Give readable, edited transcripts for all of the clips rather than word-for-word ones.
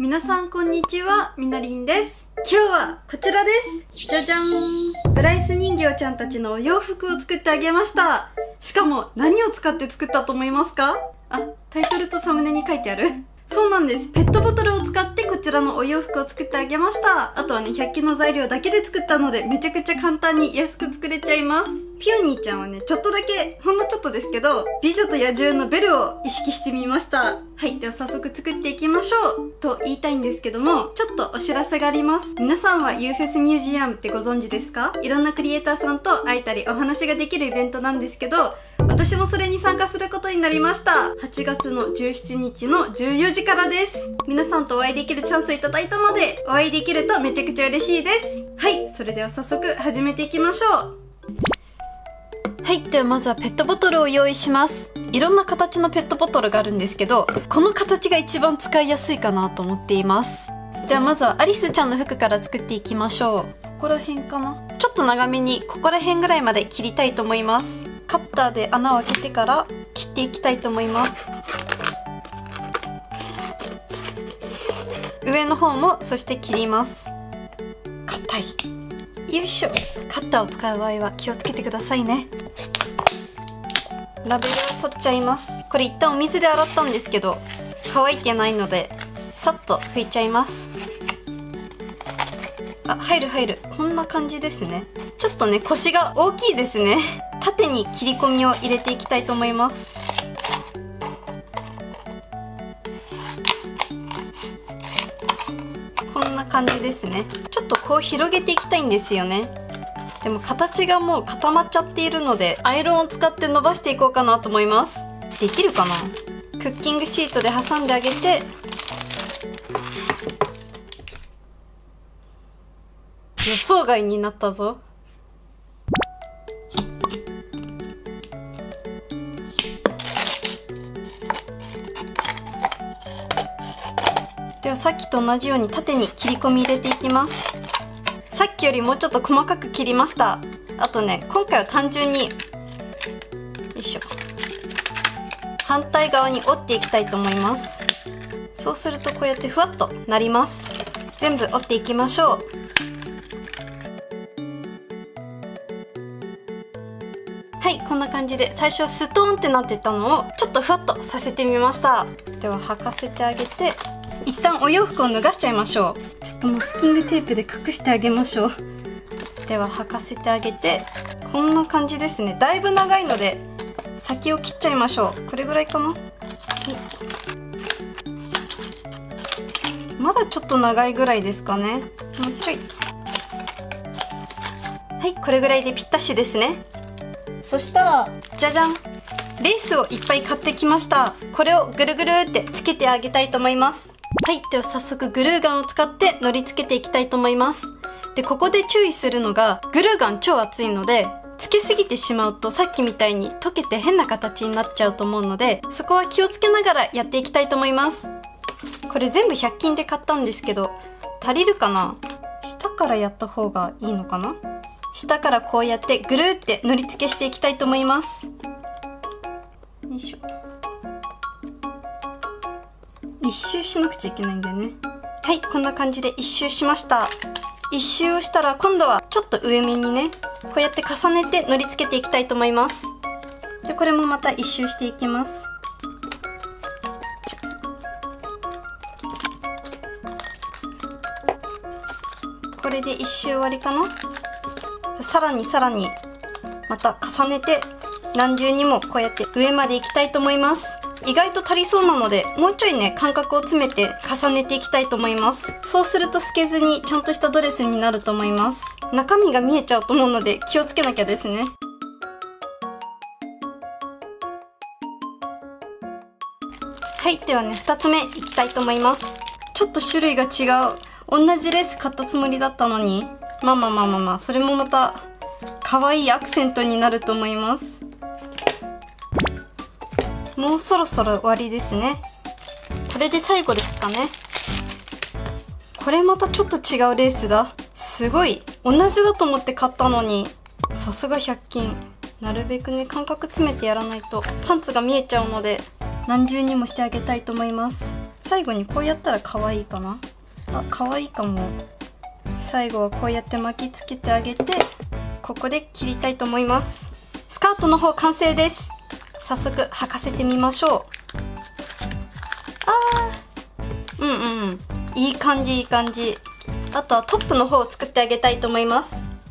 皆さんこんにちは、みなりんです。今日はこちらです。じゃじゃん。ブライス人形ちゃんたちのお洋服を作ってあげました。しかも何を使って作ったと思いますか？あ、タイトルとサムネに書いてある。そうなんです。ペットボトルを使ってこちらのお洋服を作ってあげました。あとはね、100均の材料だけで作ったのでめちゃくちゃ簡単に安く作れちゃいます。ピオニーちゃんはね、ちょっとだけ、ほんのちょっとですけど、美女と野獣のベルを意識してみました。はい、では早速作っていきましょうと言いたいんですけども、ちょっとお知らせがあります。皆さんは UFES ミュージアムってご存知ですか？いろんなクリエイターさんと会えたりお話ができるイベントなんですけど、私もそれに参加することになりました。8月の17日の14時からです。皆さんとお会いできるチャンスをいただいたので、お会いできるとめちゃくちゃ嬉しいです。はい、それでは早速始めていきましょう。はい、ではまずはペットボトルを用意します。いろんな形のペットボトルがあるんですけど、この形が一番使いやすいかなと思っています。ではまずはアリスちゃんの服から作っていきましょう。ここら辺かな？ちょっと長めにここら辺ぐらいまで切りたいと思います。カッターで穴を開けてから切っていきたいと思います。上の方もそして切ります。硬い。よいしょ。カッターを使う場合は気をつけてくださいね。ラベルを取っちゃいます。これ一旦お水で洗ったんですけど乾いてないのでさっと拭いちゃいます。あ、入る。こんな感じですね。ちょっとね、腰が大きいですね。縦に切り込みを入れていきたいと思います。こんな感じですね。ちょっとこう広げていきたいんですよね。でも形がもう固まっちゃっているのでアイロンを使って伸ばしていこうかなと思います。できるかな？クッキングシートで挟んであげて、予想外になったぞ。ではさっきと同じように縦に切り込み入れていきます。さっきよりもうちょっと細かく切りました。あとね、今回は単純によいしょ、反対側に折っていきたいと思います。そうするとこうやってふわっとなります。全部折っていきましょう。はい、こんな感じで最初はストーンってなってたのをちょっとふわっとさせてみました。では履かせてあげて一旦お洋服を脱がしちゃいましょう。ちょっとマスキングテープで隠してあげましょう。では履かせてあげて、こんな感じですね。だいぶ長いので先を切っちゃいましょう。これぐらいかな。まだちょっと長いぐらいですかね。もうちょい。はい、これぐらいでぴったしですね。そしたらじゃじゃん、レースをいっぱい買ってきました。これをぐるぐるってつけてあげたいと思います。はい、では早速グルーガンを使って乗り付けていきたいと思います。で、ここで注意するのが、グルーガン超熱いのでつけすぎてしまうとさっきみたいに溶けて変な形になっちゃうと思うので、そこは気をつけながらやっていきたいと思います。これ全部100均で買ったんですけど足りるかな？下からやった方がいいのかな？下からこうやってぐるーって塗り付けしていきたいと思います。よいしょ。一周しなくちゃいけないんだよね。はい、こんな感じで一周しました。一周をしたら今度はちょっと上目にね、こうやって重ねて塗り付けていきたいと思います。で、これもまた一周していきます。これで一周終わりかな。さらにまた重ねて何重にもこうやって上まで行きたいと思います。意外と足りそうなのでもうちょいね、間隔を詰めて重ねていきたいと思います。そうすると透けずにちゃんとしたドレスになると思います。中身が見えちゃうと思うので気をつけなきゃですね。はい、ではね、2つ目いきたいと思います。ちょっと種類が違う。同じレース買ったつもりだったのに、まあそれもまた可愛いアクセントになると思います。もうそろそろ終わりですね。これで最後ですかね。これまたちょっと違うレースだ。すごい同じだと思って買ったのに、さすが100均。なるべくね、間隔詰めてやらないとパンツが見えちゃうので何重にもしてあげたいと思います。 最後にこうやったら可愛いかな。あ、可愛いかも。最後はこうやって巻きつけてあげて、ここで切りたいと思います。スカートの方完成です。早速履かせてみましょう。いい感じいい感じ。あとはトップの方を作ってあげたいと思います。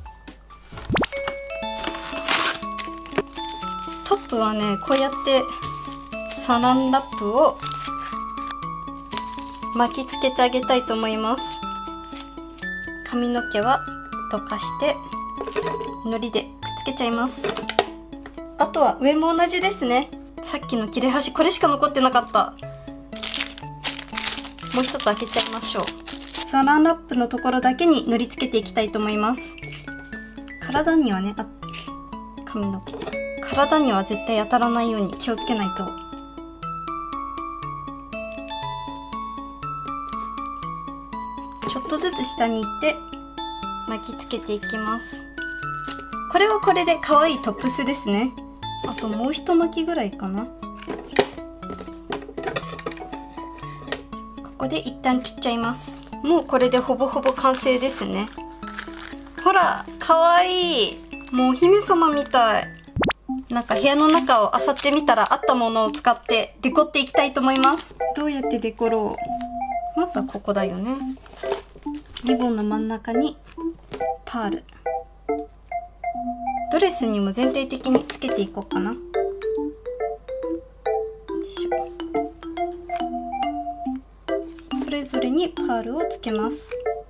トップはね、こうやってサランラップを巻きつけてあげたいと思います。髪の毛は溶かして糊でくっつけちゃいます。あとは上も同じですね。さっきの切れ端これしか残ってなかった。もう一つ開けちゃいましょう。サランラップのところだけに塗りつけていきたいと思います。体にはね、髪の毛、体には絶対当たらないように気をつけないと。ちょっとずつ下に行って巻きつけていきます。これはこれで可愛いトップスですね。あともう一巻きぐらいかな。ここで一旦切っちゃいます。もうこれでほぼほぼ完成ですね。ほら、可愛い。もうお姫様みたい。なんか部屋の中を漁ってみたらあったものを使ってデコっていきたいと思います。どうやってデコろう。まずはここだよね。リボンの真ん中にパール。ドレスにも全体的につけていこうかな。よいしょ。それぞれにパールをつけます。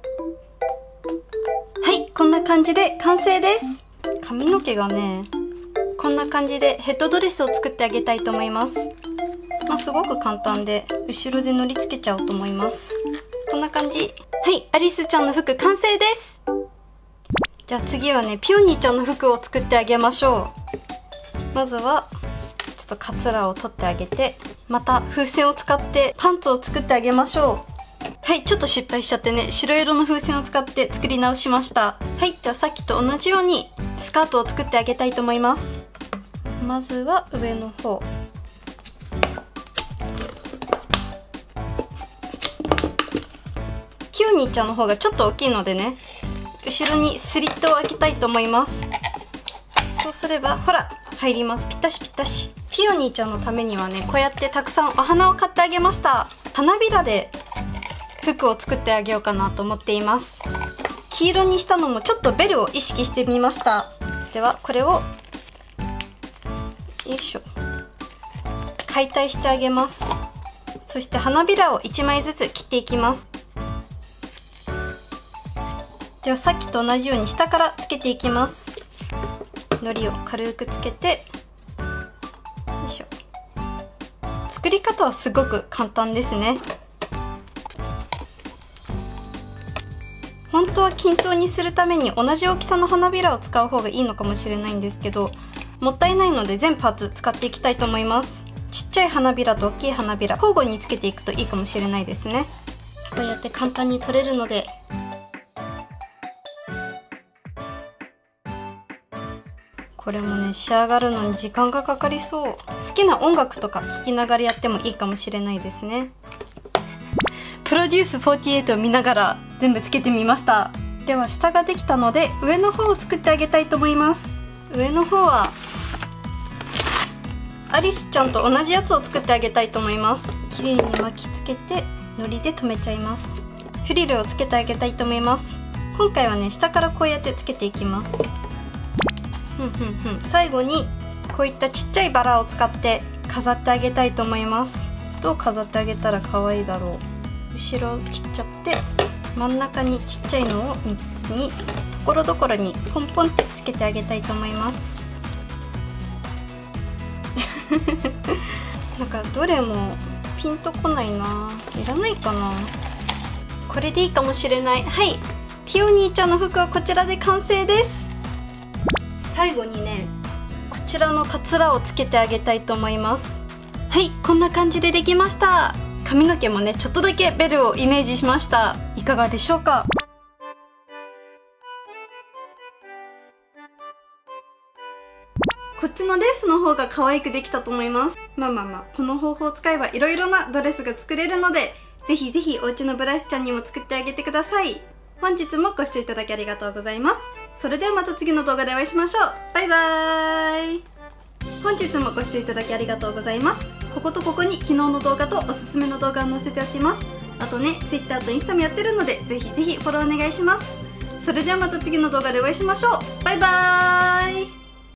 はい、こんな感じで完成です。髪の毛がね、こんな感じでヘッドドレスを作ってあげたいと思います。すごく簡単で、後ろで塗り付けちゃおうと思います。こんな感じ。はい、アリスちゃんの服完成です。じゃあ次はね、ピオニーちゃんの服を作ってあげましょう。まずはちょっとカツラを取ってあげて、また風船を使ってパンツを作ってあげましょう。はい、ちょっと失敗しちゃってね、白色の風船を使って作り直しました。はい、ではさっきと同じようにスカートを作ってあげたいと思います。まずは上の方。ピオニーちゃんの方がちょっと大きいのでね、後ろにスリットを開けたいと思います。そうすればほら入ります。ぴったしぴったし。ピオニーちゃんのためにはね、こうやってたくさんお花を買ってあげました。花びらで服を作ってあげようかなと思っています。黄色にしたのもちょっとベルを意識してみました。ではこれをよいしょ、解体してあげます。そして花びらを1枚ずつ切っていきます。ではさっきと同じように下からつけていきます。糊を軽くつけて、よいしょ。作り方はすごく簡単ですね。本当は均等にするために同じ大きさの花びらを使う方がいいのかもしれないんですけど、もったいないので全パーツ使っていきたいと思います。ちっちゃい花びらと大きい花びら交互につけていくといいかもしれないですね。こうやって簡単に取れるので、これもね、仕上がるのに時間がかかりそう。好きな音楽とか聴きながらやってもいいかもしれないですね。プロデュース48を見ながら全部つけてみました。では下ができたので上の方を作ってあげたいと思います。上の方はアリスちゃんと同じやつを作ってあげたいと思います。綺麗に巻きつけて糊で留めちゃいます。フリルをつけてあげたいと思います。今回はね、下からこうやってつけていきます。最後にこういったちっちゃいバラを使って飾ってあげたいと思います。どう飾ってあげたら可愛いだろう。後ろを切っちゃって真ん中にちっちゃいのを3つにところどころにポンポンってつけてあげたいと思います。なんかどれもピンとこないな。いらないかな。これでいいかもしれない。はい、ピオニーちゃんの服はこちらで完成です。最後にね、こちらのカツラをつけてあげたいと思います。はい、こんな感じでできました。髪の毛もね、ちょっとだけベルをイメージしました。いかがでしょうか。こっちのレースの方が可愛くできたと思います。まあこの方法を使えばいろいろなドレスが作れるので、ぜひぜひお家のブライスちゃんにも作ってあげてください。本日もご視聴いただきありがとうございます。それではまた次の動画でお会いしましょう。バイバーイ。本日もご視聴いただきありがとうございます。こことここに昨日の動画とおすすめの動画を載せておきます。あとね、Twitter とインスタもやってるので、ぜひぜひフォローお願いします。それではまた次の動画でお会いしましょう。バイバーイ。